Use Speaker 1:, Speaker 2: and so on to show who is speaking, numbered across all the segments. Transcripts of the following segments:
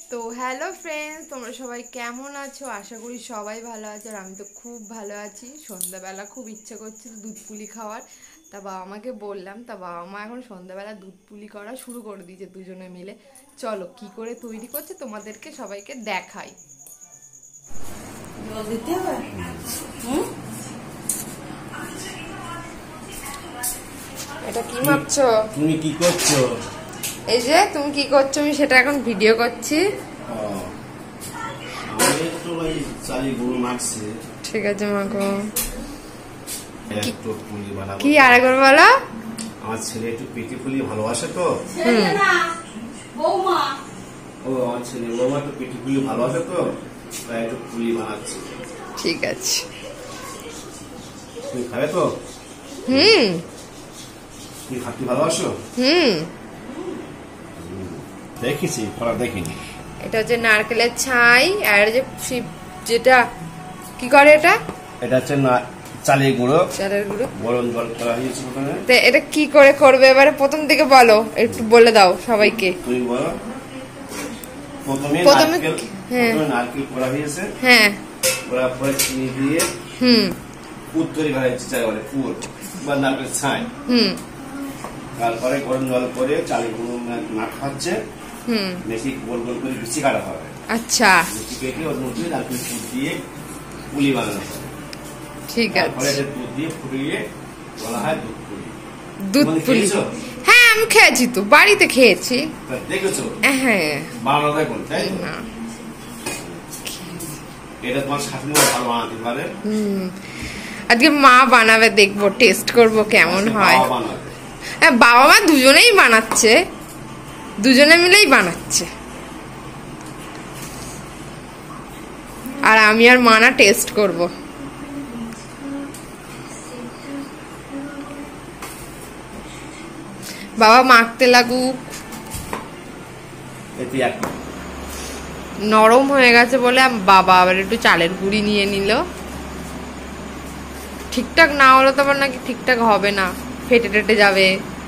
Speaker 1: তো hello friends, তোমরা সবাই কেমন আছো? আশা করি সবাই ভালো আছো। আর আমি তো খুব ভালো আছি। সন্ধ্যাবেলা খুব ইচ্ছে করছিল দুধ পুলি খাওয়ার। তা বাবা মাকে বললাম, তা বাবা মা এখন সন্ধ্যাবেলা দুধ পুলি করা শুরু করে দিয়েছে দুজনে মিলে। চলো কি করে তৈরি করছে তোমাদেরকে সবাইকে দেখাই। এটা কি মাপছো?
Speaker 2: তুমি কি করছো?
Speaker 1: এই যে তুমি কি করছো, আমি সেটা এখন ভিডিও করছি। ঠিক আছে মাগো। কি আরেকবার বলো।
Speaker 2: আমার ছেলে একটু পেটি পুলি ভালোবাসে তো। আমার ছেলে বৌমা একটু পেটি পুলি ভালোবাসে তো, তাই একটু পুলি বানাচ্ছি।
Speaker 1: ঠিক আছে,
Speaker 2: তুমি খাবে তো? তুমি খাতে ভালোবাসো? দেখেছি, পড়া দেখিনি।
Speaker 1: এটা হচ্ছে নারকেলের ছাই। আর যে যেটা কি করে এটা
Speaker 2: হচ্ছে চালের গুঁড়ো।
Speaker 1: চালের গুঁড়ো
Speaker 2: গরম জল করা হয়েছে প্রথমে।
Speaker 1: এটা কি করে করবে এবারে প্রথম থেকে বলো, একটু বলে দাও সবাইকে।
Speaker 2: তুমি বলো। প্রথমে নারকেল করা হয়েছে।
Speaker 1: হ্যাঁ,
Speaker 2: করার পরে চিনি দিয়ে পুর তৈরি করা হয়েছে, চাই বলে পুর বা নারকেল ছাই। তারপরে গরম জল করে চালের গুঁড়ো মাখা হচ্ছে। বেশি গোল গোল করে বিচি কাটা হবে।
Speaker 1: আচ্ছা,
Speaker 2: বিচি কেটে ওর মধ্যে নারকেল পুর দিয়ে পুলি বানানো হবে।
Speaker 1: ঠিক আছে।
Speaker 2: তারপরে দুধ দিয়ে ফুটিয়ে বলা হয় দুধ পুলি।
Speaker 1: দুধ পুলি, হ্যাঁ আমি খেয়েছি তো, বাড়িতে খেয়েছি।
Speaker 2: দেখেছো?
Speaker 1: হ্যাঁ,
Speaker 2: বানানো হয় কোন, তাই না? এটা তোমার শাশুড়ি ভালো বানাতে পারে।
Speaker 1: আজকে মা বানাবে, দেখবো, টেস্ট করব কেমন হয়। হ্যাঁ, বাবা মা দুজনেই বানাচ্ছে, দুজনে মিলেই বানাচ্ছে। আর আমি আর মা না টেস্ট করব। বাবা মাখতে লাগুক। নরম হয়ে গেছে বলে বাবা আবার একটু চালের গুঁড়ি নিয়ে নিল। ঠিকঠাক না হলে তো আবার নাকি ঠিকঠাক হবে না, ফেটে টেটে যাবে।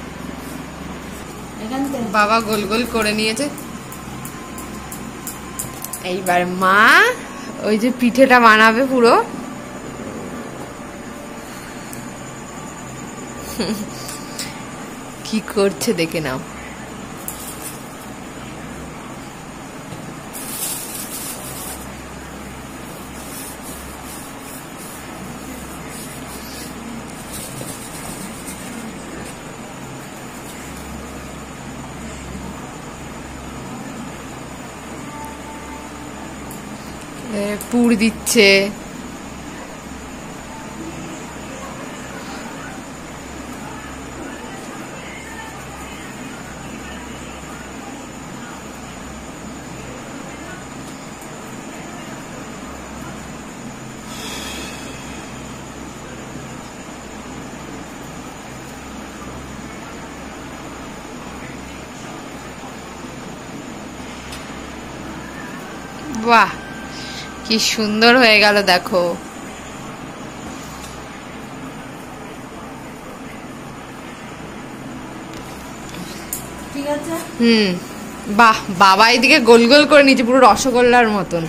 Speaker 1: বাবা গোল গোল করে নিয়েছে। এইবার মা ওই যে পিঠেটা বানাবে পুরো। কি করছে দেখে নাও। পুর দিচ্ছে। বাহ, কি সুন্দর হয়ে গেল দেখো।
Speaker 3: ঠিক আছে।
Speaker 1: বাহ, বাবা এদিকে গোল গোল করে নিচে পুরো রসগোল্লার মতন।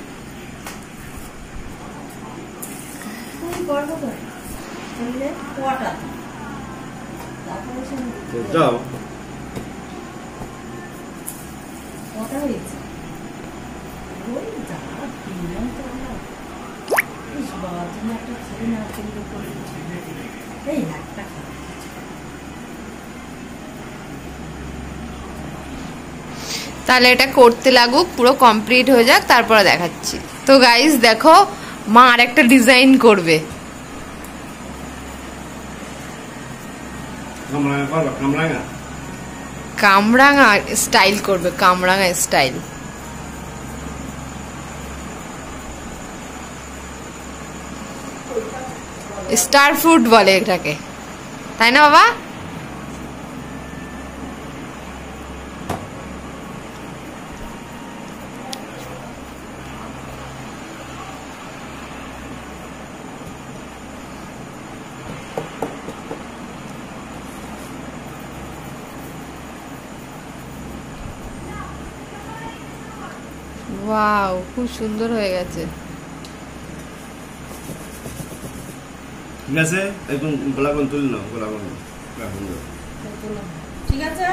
Speaker 1: তাহলে এটা করতে লাগুক, পুরো কমপ্লিট হয়ে যাক, তারপরে দেখাচ্ছি। তো গাইস দেখো, মা আর একটা ডিজাইন করবে। কামরাঙা স্টাইল করবে, কামরাঙা স্টাইল। স্টার ফ্রুট বলে এটাকে, তাই না বাবা? ওয়াও, খুব সুন্দর হয়ে গেছে।
Speaker 2: ঠিক আছে, একদম গোলাপন তুলি না, গোলাপন
Speaker 3: ঠিক আছে।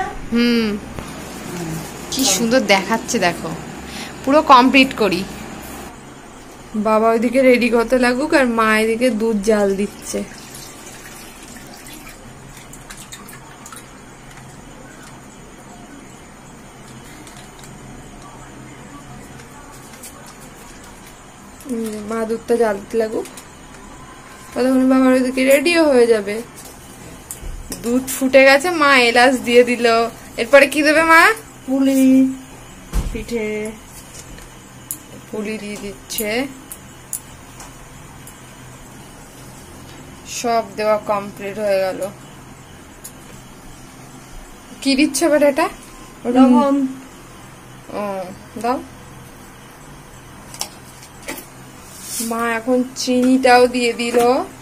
Speaker 1: কি সুন্দর দেখাচ্ছে দেখো। পুরো কমপ্লিট করি। বাবা ওইদিকে রেডি করতে লাগুক আর মা এদিকে দুধ জাল দিচ্ছে। মা দুধটা জাল দিতে লাগুক, ততক্ষণ বাবার ওইদিকে রেডিও হয়ে যাবে। দুধ ফুটে গেছে, মা এলাচ দিয়ে দিল। এরপরে কি দেবে মা?
Speaker 3: পুলি পিঠে
Speaker 1: পুলি দিয়ে দিচ্ছে। সব দেওয়া কমপ্লিট হয়ে গেল। কি দিচ্ছে এবার এটা?
Speaker 3: লবণ।
Speaker 1: ও দাও। মা এখন চিনিটাও দিয়ে দিল।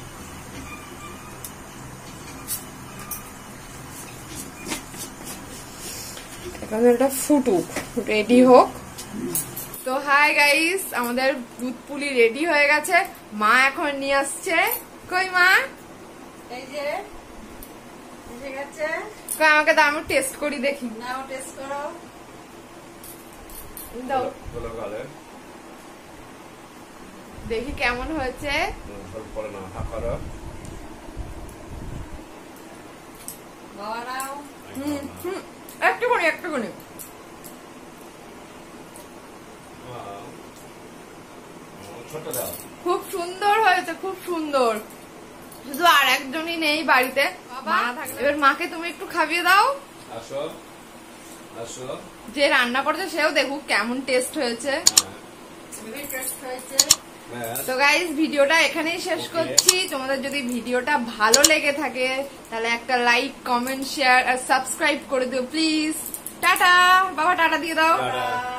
Speaker 1: এখন এটা ফুটুক, রেডি হোক। তো হাই গাইস, আমাদের দুধ পুলি রেডি হয়ে গেছে। মা এখন নিয়ে আসছে। কই মা?
Speaker 3: এই যে এসে গেছে।
Speaker 1: কই আমাকে দাও, আমি টেস্ট করি দেখি।
Speaker 3: নাও টেস্ট করো।
Speaker 1: দাও
Speaker 2: গোলাপে
Speaker 1: দেখি কেমন হয়েছে।
Speaker 2: পরে না হাফ করো।
Speaker 3: বাবা নাও।
Speaker 1: একটুখানি।
Speaker 2: ছোট দাও।
Speaker 1: খুব সুন্দর হয়েছে, খুব সুন্দর। শুধু আর একজনই নেই বাড়িতে, মা থাকলে। এবার মাকে তুমি একটু খাইয়ে দাও।
Speaker 2: আসো আসো।
Speaker 1: যে রান্না করছে সেও দেখুক কেমন টেস্ট হয়েছে।
Speaker 3: খুবই টেস্ট হয়েছে।
Speaker 1: তো গাইস, ভিডিওটা এখানেই শেষ করছি। তোমাদের যদি ভিডিওটা ভালো লেগে থাকে তাহলে একটা লাইক, কমেন্ট, শেয়ার আর সাবস্ক্রাইব করে দিও প্লিজ। টাটা। বাবা টাটা দিয়ে দাও।
Speaker 2: টাটা।